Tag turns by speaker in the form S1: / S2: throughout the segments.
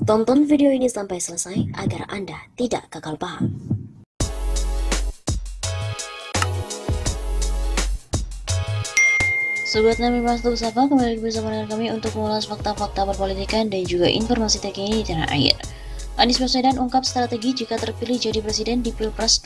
S1: Tonton video ini sampai selesai agar Anda tidak gagal paham. Sobat Nami Mas Sapa, kembali bersama dengan kami untuk mengulas fakta-fakta perpolitikan dan juga informasi terkini di tanah air. Anies Baswedan ungkap strategi jika terpilih jadi presiden di Pilpres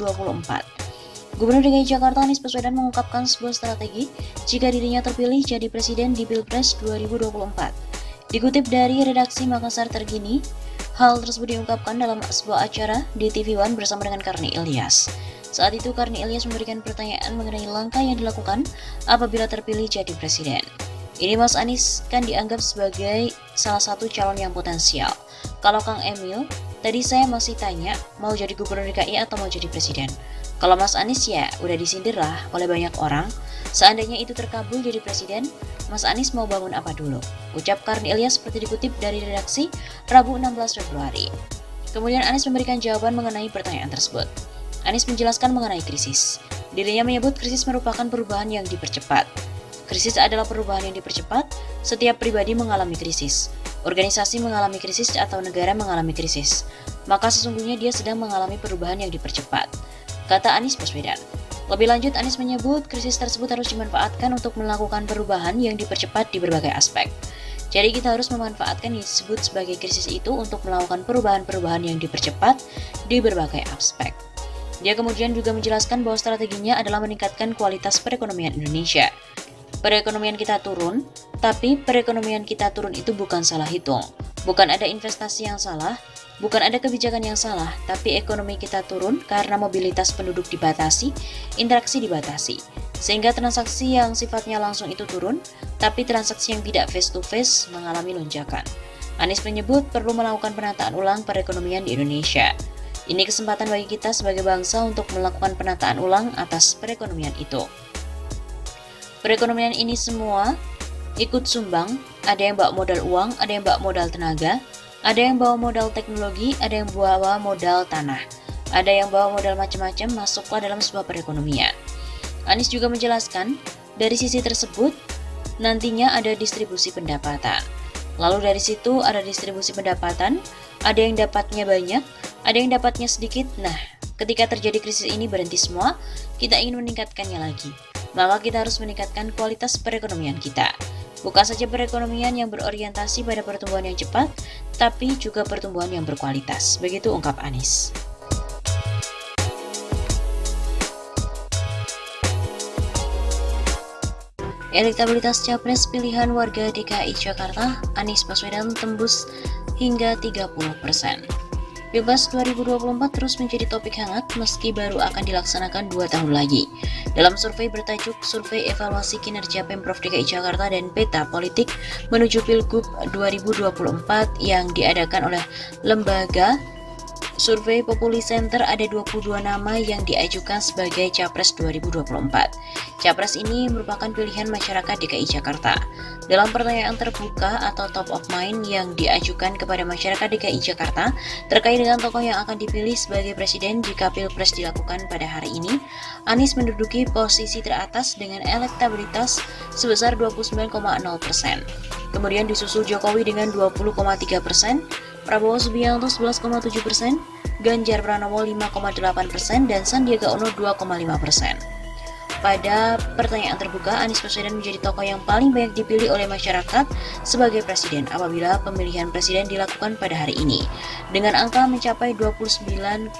S1: 2024. Gubernur DKI Jakarta Anies Baswedan mengungkapkan sebuah strategi jika dirinya terpilih jadi presiden di Pilpres 2024. Dikutip dari redaksi Makassar Terkini, hal tersebut diungkapkan dalam sebuah acara di TV One bersama dengan Karni Ilyas. Saat itu Karni Ilyas memberikan pertanyaan mengenai langkah yang dilakukan apabila terpilih jadi presiden. Ini Mas Anies kan dianggap sebagai salah satu calon yang potensial. Kalau Kang Emil, tadi saya masih tanya mau jadi gubernur DKI atau mau jadi presiden. Kalau Mas Anies ya udah disindir lah oleh banyak orang. Seandainya itu terkabul jadi presiden, Mas Anies mau bangun apa dulu? Ucap Karni Ilyas seperti dikutip dari redaksi Rabu 16 Februari. Kemudian Anies memberikan jawaban mengenai pertanyaan tersebut. Anies menjelaskan mengenai krisis. Dirinya menyebut krisis merupakan perubahan yang dipercepat. Krisis adalah perubahan yang dipercepat, setiap pribadi mengalami krisis. Organisasi mengalami krisis atau negara mengalami krisis. Maka sesungguhnya dia sedang mengalami perubahan yang dipercepat, kata Anies Baswedan. Lebih lanjut, Anies menyebut krisis tersebut harus dimanfaatkan untuk melakukan perubahan yang dipercepat di berbagai aspek. Jadi kita harus memanfaatkan yang disebut sebagai krisis itu untuk melakukan perubahan-perubahan yang dipercepat di berbagai aspek. Dia kemudian juga menjelaskan bahwa strateginya adalah meningkatkan kualitas perekonomian Indonesia. Perekonomian kita turun, tapi perekonomian kita turun itu bukan salah hitung. Bukan ada investasi yang salah, bukan ada kebijakan yang salah, tapi ekonomi kita turun karena mobilitas penduduk dibatasi, interaksi dibatasi. Sehingga transaksi yang sifatnya langsung itu turun, tapi transaksi yang tidak face-to-face mengalami lonjakan. Anies menyebut perlu melakukan penataan ulang perekonomian di Indonesia. Ini kesempatan bagi kita sebagai bangsa untuk melakukan penataan ulang atas perekonomian itu. Perekonomian ini semua ikut sumbang, ada yang bawa modal uang, ada yang bawa modal tenaga, ada yang bawa modal teknologi, ada yang bawa modal tanah, ada yang bawa modal macam-macam masuklah dalam sebuah perekonomian. Anies juga menjelaskan, dari sisi tersebut nantinya ada distribusi pendapatan. Lalu dari situ ada distribusi pendapatan, ada yang dapatnya banyak, ada yang dapatnya sedikit. Nah, ketika terjadi krisis ini berhenti semua, kita ingin meningkatkannya lagi. Maka kita harus meningkatkan kualitas perekonomian kita. Bukan saja perekonomian yang berorientasi pada pertumbuhan yang cepat, tapi juga pertumbuhan yang berkualitas. Begitu ungkap Anies. Elektabilitas capres pilihan warga DKI Jakarta, Anies Baswedan tembus hingga 30%. Pilpres 2024 terus menjadi topik hangat meski baru akan dilaksanakan 2 tahun lagi. Dalam survei bertajuk Survei Evaluasi Kinerja Pemprov DKI Jakarta dan Peta Politik menuju Pilgub 2024 yang diadakan oleh lembaga Survei Populi Center, ada 22 nama yang diajukan sebagai Capres 2024. Capres ini merupakan pilihan masyarakat DKI Jakarta. Dalam pertanyaan terbuka atau top of mind yang diajukan kepada masyarakat DKI Jakarta terkait dengan tokoh yang akan dipilih sebagai presiden jika Pilpres dilakukan pada hari ini, Anies menduduki posisi teratas dengan elektabilitas sebesar 29,0%. Kemudian disusul Jokowi dengan 20,3%, Prabowo Subianto 11,7%, Ganjar Pranowo 5,8%, dan Sandiaga Uno 2,5%. Pada pertanyaan terbuka, Anies Baswedan menjadi tokoh yang paling banyak dipilih oleh masyarakat sebagai presiden apabila pemilihan presiden dilakukan pada hari ini, dengan angka mencapai 29%.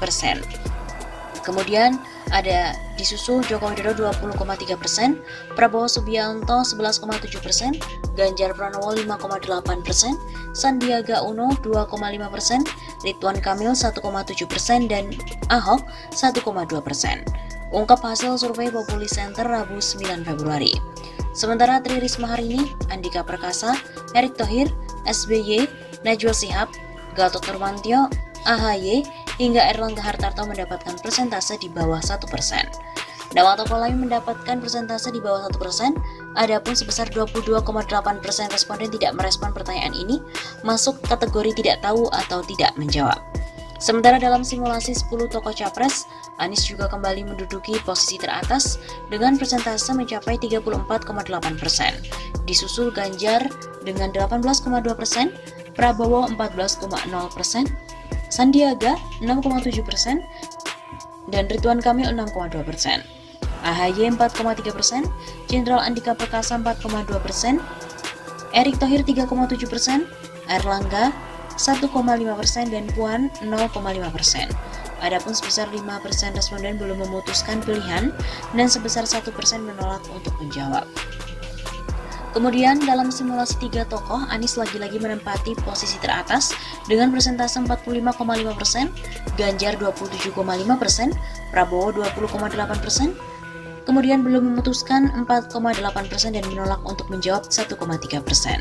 S1: Kemudian ada disusul Joko Widodo 20,3%, Prabowo Subianto 11,7%, Ganjar Pranowo 5,8%, Sandiaga Uno 2,5%, Ridwan Kamil 1,7%, dan Ahok 1,2%. Ungkap hasil survei Populi Center Rabu 9 Februari. Sementara Tri Risma hari ini, Andika Perkasa, Erick Thohir, SBY, Najwa Shihab, Gatot Nurmantio, AHY, hingga Erlangga Hartarto mendapatkan persentase di bawah 1%. Nama tokoh lain mendapatkan persentase di bawah 1%, adapun sebesar 22,8% responden tidak merespon pertanyaan ini, masuk kategori tidak tahu atau tidak menjawab. Sementara dalam simulasi 10 tokoh capres, Anies juga kembali menduduki posisi teratas dengan persentase mencapai 34,8%. Disusul Ganjar dengan 18,2%, Prabowo 14,0%, Sandiaga 6,7%, dan Ridwan Kamil 6,2%. AHY 4,3%, Jenderal Andika Perkasa 4,2%, Erick Thohir 3,7%, Erlangga 1,5%, dan Puan 0,5%. Adapun sebesar 5% responden belum memutuskan pilihan dan sebesar 1% menolak untuk menjawab. Kemudian dalam simulasi 3 tokoh, Anies lagi-lagi menempati posisi teratas dengan persentase 45,5%, Ganjar 27,5%, Prabowo 20,8%, kemudian belum memutuskan 4,8% dan menolak untuk menjawab 1,3%.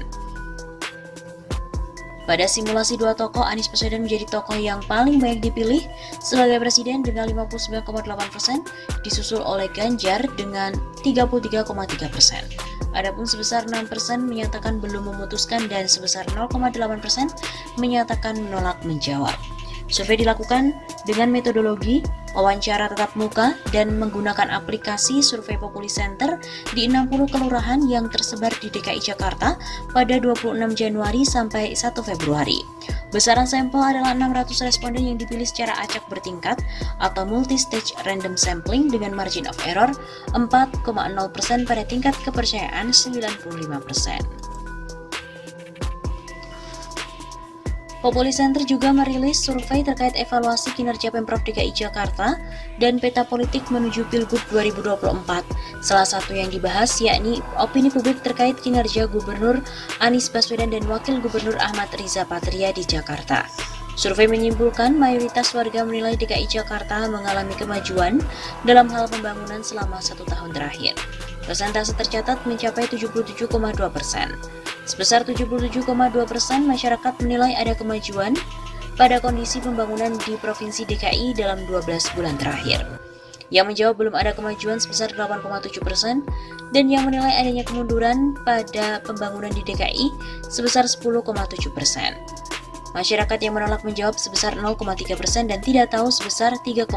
S1: Pada simulasi 2 tokoh, Anies Baswedan menjadi tokoh yang paling banyak dipilih sebagai presiden dengan 59,8%, disusul oleh Ganjar dengan 33,3%. Adapun sebesar 6% menyatakan belum memutuskan dan sebesar 0,8% menyatakan menolak menjawab. Survei dilakukan dengan metodologi wawancara tatap muka dan menggunakan aplikasi Survei Populi Center di 60 kelurahan yang tersebar di DKI Jakarta pada 26 Januari sampai 1 Februari. Besaran sampel adalah 600 responden yang dipilih secara acak bertingkat atau multi-stage random sampling dengan margin of error 4,0% pada tingkat kepercayaan 95%. Populi Center juga merilis survei terkait evaluasi kinerja Pemprov DKI Jakarta dan peta politik menuju Pilgub 2024. Salah satu yang dibahas yakni opini publik terkait kinerja Gubernur Anies Baswedan dan Wakil Gubernur Ahmad Riza Patria di Jakarta. Survei menyimpulkan mayoritas warga menilai DKI Jakarta mengalami kemajuan dalam hal pembangunan selama 1 tahun terakhir. Persentase tercatat mencapai 77,2%. Sebesar 77,2% masyarakat menilai ada kemajuan pada kondisi pembangunan di Provinsi DKI dalam 12 bulan terakhir. Yang menjawab belum ada kemajuan sebesar 8,7% dan yang menilai adanya kemunduran pada pembangunan di DKI sebesar 10,7%. Masyarakat yang menolak menjawab sebesar 0,3% dan tidak tahu sebesar 3,2%.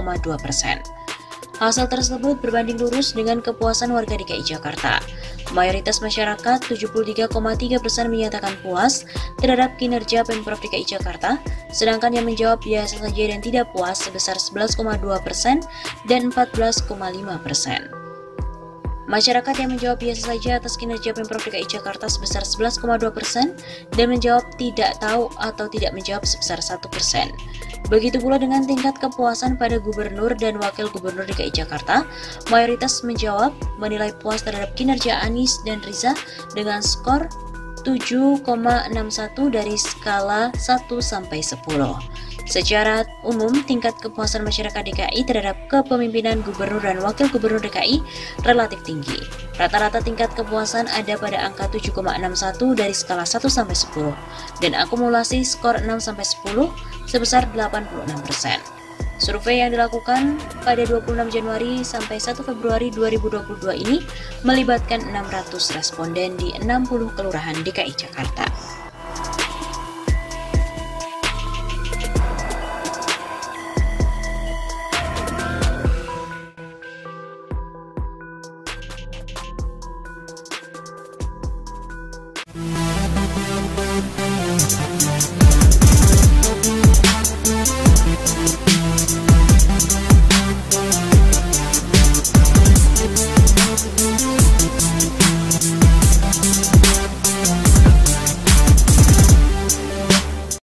S1: Hasil tersebut berbanding lurus dengan kepuasan warga DKI Jakarta. Mayoritas masyarakat 73,3% menyatakan puas terhadap kinerja Pemprov DKI Jakarta, sedangkan yang menjawab biasa saja dan tidak puas sebesar 11,2% dan 14,5%. Masyarakat yang menjawab biasa saja atas kinerja Pemprov DKI Jakarta sebesar 11,2% dan menjawab tidak tahu atau tidak menjawab sebesar 1%. Begitu pula dengan tingkat kepuasan pada Gubernur dan Wakil Gubernur DKI Jakarta, mayoritas menjawab menilai puas terhadap kinerja Anies dan Riza dengan skor 7,61 dari skala 1 sampai 10. Secara umum, tingkat kepuasan masyarakat DKI terhadap kepemimpinan Gubernur dan Wakil Gubernur DKI relatif tinggi. Rata-rata tingkat kepuasan ada pada angka 7,61 dari skala 1 sampai 10 dan akumulasi skor 6 sampai 10 sebesar 86%. Survei yang dilakukan pada 26 Januari sampai 1 Februari 2022 ini melibatkan 600 responden di 60 kelurahan DKI Jakarta.